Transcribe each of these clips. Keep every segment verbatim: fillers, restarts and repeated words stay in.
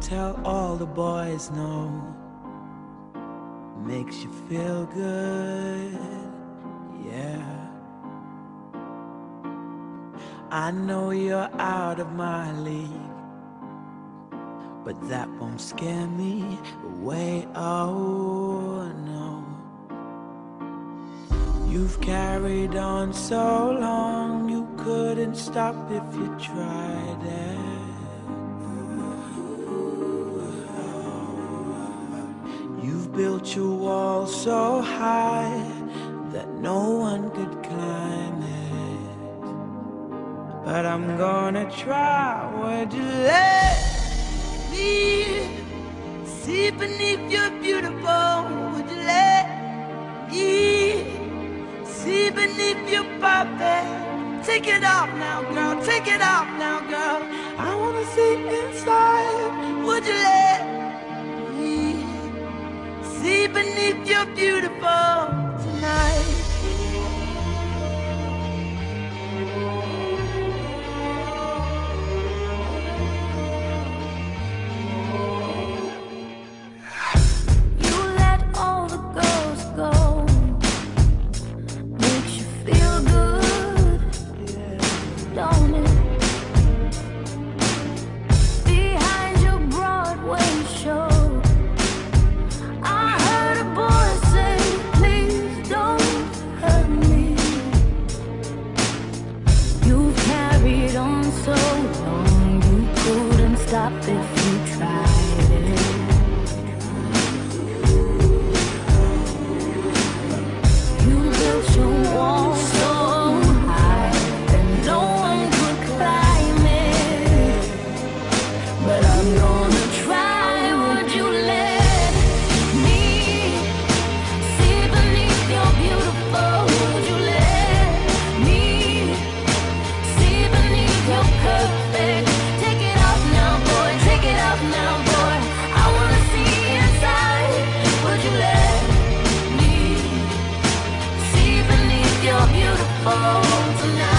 tell all the boys no. Makes you feel good, yeah. I know you're out of my league, but that won't scare me away, oh no. You've carried on so long, you couldn't stop if you tried it. You've built your wall so high that no one could climb it. But I'm gonna try. Would you let me see beneath your beautiful? Would you let me see beneath your perfect? Take it off now, girl. Take it off now, girl. I wanna see inside. Would you let me see beneath your beautiful tonight? You let all the girls go. Makes you feel good, don't it? Behind your Broadway show, I heard a boy say, please don't hurt me. You carried on so long, you couldn't stop if you tried it. You built your wall so high that no one could climb it. But I'm gonna try. Would you let me see beneath your beautiful? Would you let me see beneath your perfect? Take it off now, boy. Take it off now, boy. I wanna see inside. Would you let me see beneath your beautiful tonight?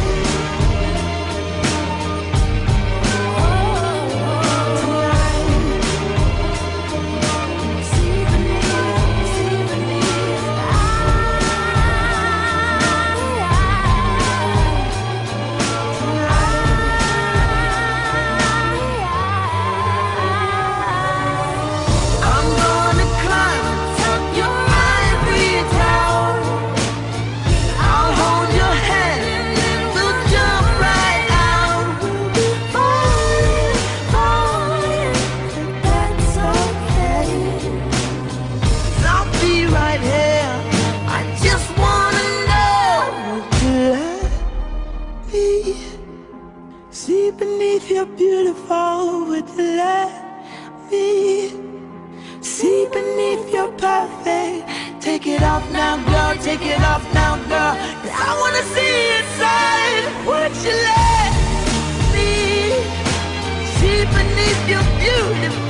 I'm gonna climb atop your ivory tower. I'll hold your hand and we'll jump right out. We'll be fine, fine, that's okay. 'Cause I'll be right here. I just wanna know. Would you let me see beneath your beautiful? Would you let me see beneath your perfect? Take it off now, girl. Take it off now, girl. 'Cause I wanna see inside. Would you let me see beneath your beautiful?